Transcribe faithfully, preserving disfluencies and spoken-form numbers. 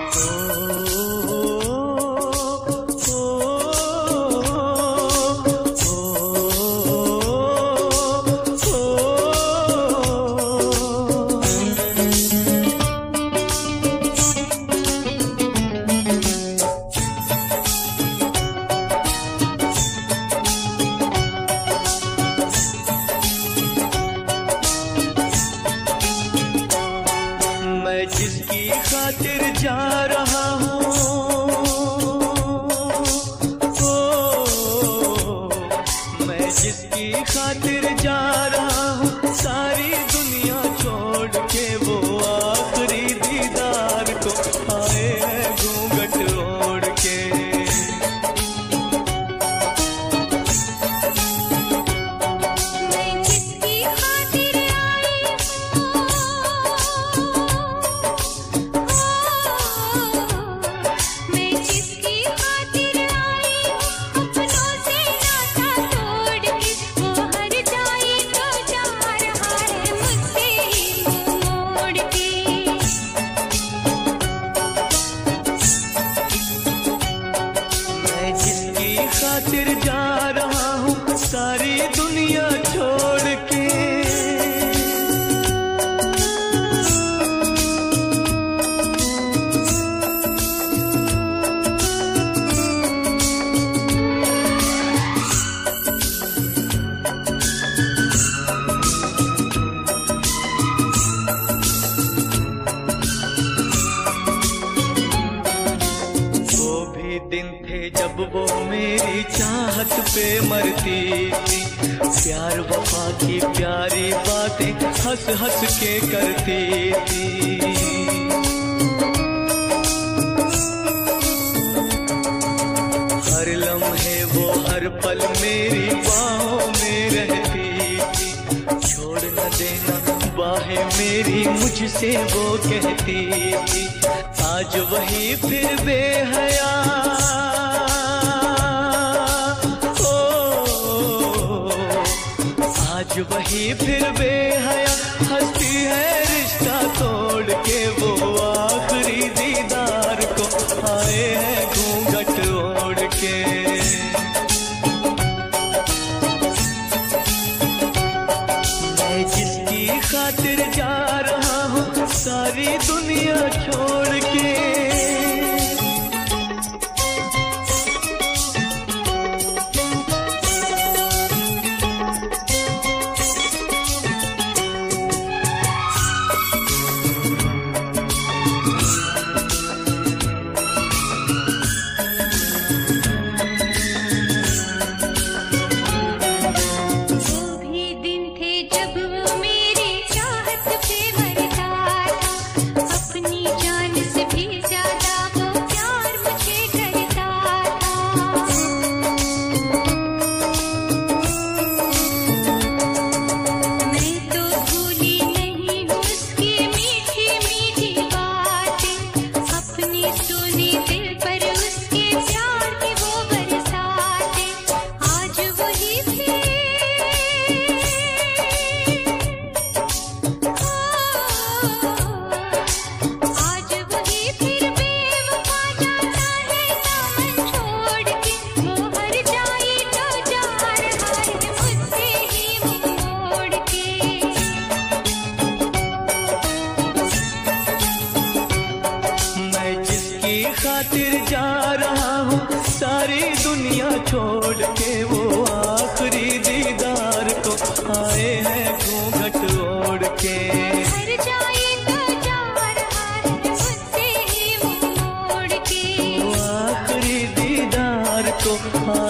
जिसकी खातिर जा रहा हूँ, ओ, मैं जिसकी खातिर जा रहा हूँ, सारी दुनिया छोड़ के वो आखिरी दीदार को आए हैं घूंघट ओढ़ के। खातिर जा रहा हूँ सारी दुनिया छोड़ के। वो भी दिन थे जब वो मेरी चाहत पे मरती थी, प्यार वफा की प्यारी बातें हंस हंस के करती थी। हर लम्हे वो हर पल मेरी बाहों में रहती थी, छोड़ न देना बाहें मेरी मुझसे वो कहती थी। आज वही फिर बेहया, आज वही फिर बेहया हंसती है रिश्ता तोड़ के। वो आखिरी दीदार को आए हैं घूंघट ओढ़ के। मैं जिसकी खातिर जा रहा हूँ सारी दुनिया छोड़ के। खातिर जा रहा हूँ सारी दुनिया छोड़ के। वो आखिरी दीदार को आए हैं घूंघट ओढ़ के। हर जाए तो जा रहा है मुझसे ही मुँह मोड़ के। वो आखिरी दीदार को